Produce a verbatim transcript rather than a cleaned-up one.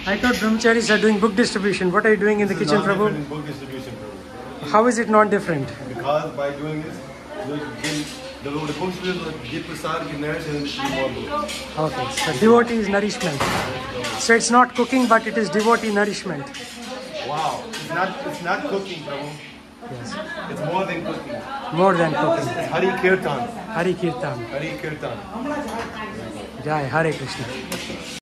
I thought brahmacharis are doing book distribution. What are you doing in This the is kitchen, not Prabhu? different in book distribution, Prabhu. How is it not different? Because by doing this, you get the, the books will get prasad, get nourished, and receive more books. Okay, so devotee is nourishment. So it's not cooking, but it is devotee nourishment. Wow, it's not it's not cooking, Prabhu. Yes, It's more than cooking. more than cooking. It's Hari Kirtan. Hari Kirtan. Hari Kirtan. Jai Hare Krishna.